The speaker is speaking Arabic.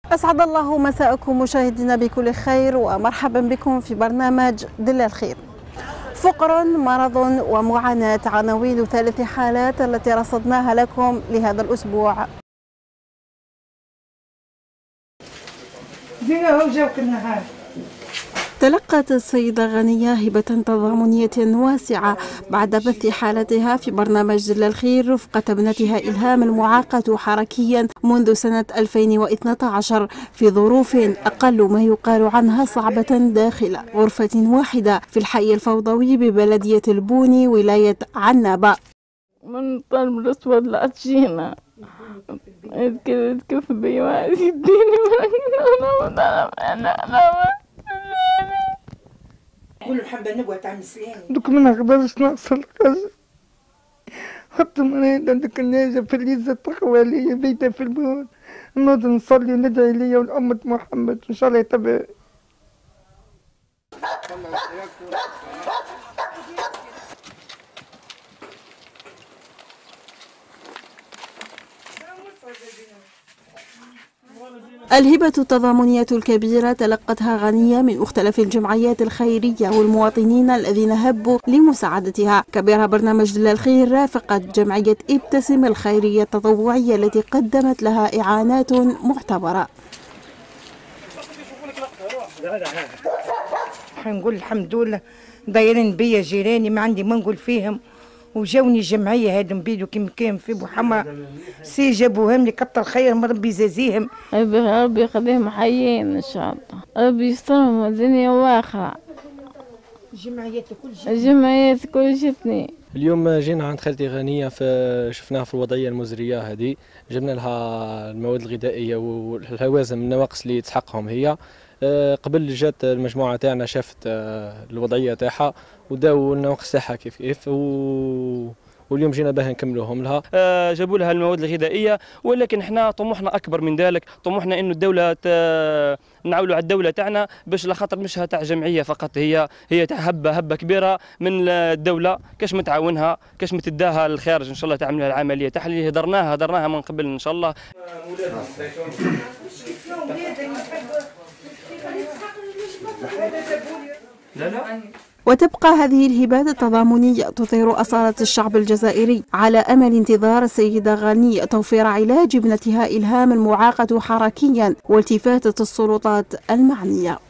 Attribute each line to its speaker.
Speaker 1: أسعد الله مساءكم مشاهدينا بكل خير، ومرحبا بكم في برنامج دل الخير. فقر، مرض ومعاناة، عناوين 3 حالات التي رصدناها لكم لهذا الأسبوع. تلقت السيدة غنية هبة تضامنية واسعة بعد بث حالتها في برنامج دل الخير رفقة ابنتها إلهام المعاقة حركيا منذ سنة 2012 في ظروف أقل ما يقال عنها صعبة داخل غرفة واحدة في الحي الفوضوي ببلدية البوني ولاية عنابة.
Speaker 2: من طلب الأسود لا تجينا كيف بيوازي يديني
Speaker 3: كل حبة نبغى تعمل سليم
Speaker 4: دوك ما نقدرش نوصل حتى مريضة دوك الناجة في الليزة تقوى لي بيتها في البيوت نوض نصلي وندعي ليا ولأمة محمد إن شاء الله يتبع.
Speaker 1: الهبة التضامنية الكبيرة تلقتها غنية من مختلف الجمعيات الخيرية والمواطنين الذين هبوا لمساعدتها. كبيرها برنامج دل الخير رافقت جمعية ابتسم الخيرية التطوعية التي قدمت لها إعانات معتبرة.
Speaker 3: حنقول الحمد لله دايرين بيا جيراني ما عندي ما نقول فيهم، وجاوني جمعيه هادم بيدو كيما كان في بوحما سي جابوهم لي كتر خيرهم ربي يجازيهم.
Speaker 2: ربي يخليهم حيين ان شاء الله، ربي يسترهم دنيا واخره. الجمعيات كل جتني.
Speaker 5: اليوم جينا عند خالتي غنية شفناها في الوضعية المزرية هذه، جبنا لها المواد الغذائية والهوازن النواقص اللي تحقهم هي. قبل جات المجموعة تاعنا شافت الوضعية تاعها وداو النواقص تاعها كيف واليوم جينا باه نكملوهم لها.
Speaker 6: جابوا لها المواد الغذائية، ولكن احنا طموحنا أكبر من ذلك، طموحنا إنه الدولة نعولوا على الدولة تاعنا باش لخاطر مش تاع جمعية فقط، هي تاع هبة كبيرة من الدولة، كاش متعاونها كاش متداها للخارج إن شاء الله تعمل العملية تاع اللي هدرناها من قبل إن شاء الله.
Speaker 1: وتبقى هذه الهبات التضامنية تثير أصالة الشعب الجزائري على أمل انتظار السيدة غنية توفير علاج ابنتها إلهام المعاقة حركيا والتفاتة السلطات المعنية.